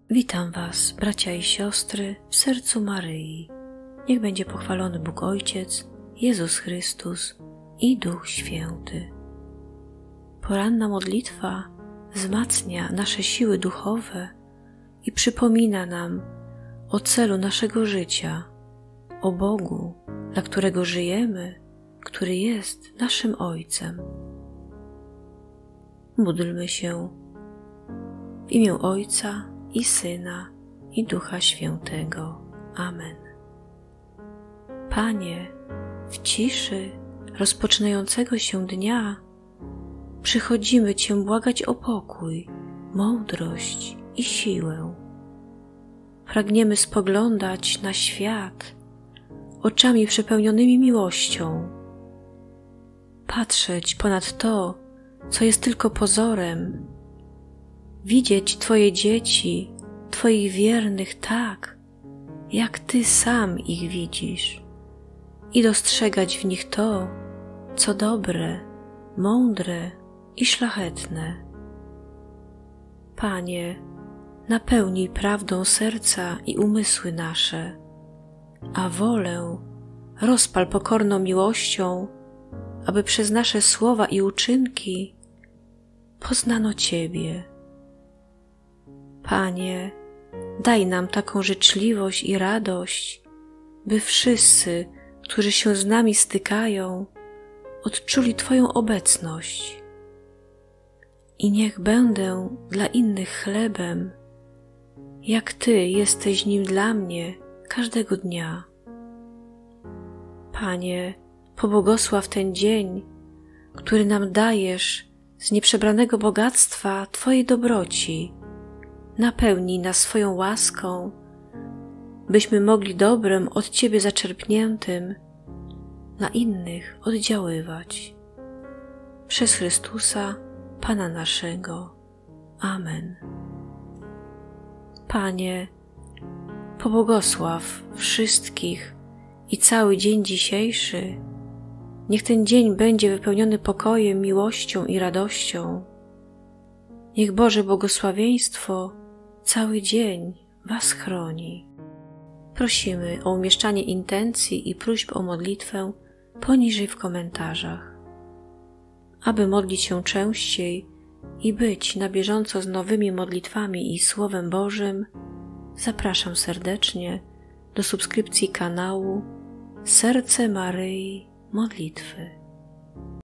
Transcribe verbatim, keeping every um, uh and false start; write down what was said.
Witam Was, bracia i siostry, w sercu Maryi. Niech będzie pochwalony Bóg Ojciec, Jezus Chrystus i Duch Święty. Poranna modlitwa wzmacnia nasze siły duchowe i przypomina nam o celu naszego życia, o Bogu, dla którego żyjemy, który jest naszym Ojcem. Módlmy się w imię Ojca i Syna, i Ducha Świętego. Amen. Panie, w ciszy rozpoczynającego się dnia przychodzimy Cię błagać o pokój, mądrość i siłę. Pragniemy spoglądać na świat oczami przepełnionymi miłością, patrzeć ponad to, co jest tylko pozorem, widzieć Twoje dzieci, Twoich wiernych tak, jak Ty sam ich widzisz i dostrzegać w nich to, co dobre, mądre i szlachetne. Panie, napełnij prawdą serca i umysły nasze, a wolę rozpal pokorną miłością, aby przez nasze słowa i uczynki poznano Ciebie. Panie, daj nam taką życzliwość i radość, by wszyscy, którzy się z nami stykają, odczuli Twoją obecność. I niech będę dla innych chlebem, jak Ty jesteś nim dla mnie każdego dnia. Panie, pobłogosław ten dzień, który nam dajesz z nieprzebranego bogactwa Twojej dobroci. Napełnij nas swoją łaską, byśmy mogli dobrem od Ciebie zaczerpniętym na innych oddziaływać. Przez Chrystusa, Pana naszego. Amen. Panie, pobłogosław wszystkich i cały dzień dzisiejszy. Niech ten dzień będzie wypełniony pokojem, miłością i radością. Niech Boże błogosławieństwo cały dzień Was chroni. Prosimy o umieszczanie intencji i próśb o modlitwę poniżej w komentarzach. Aby modlić się częściej i być na bieżąco z nowymi modlitwami i Słowem Bożym, zapraszam serdecznie do subskrypcji kanału Serce Maryi Modlitwy.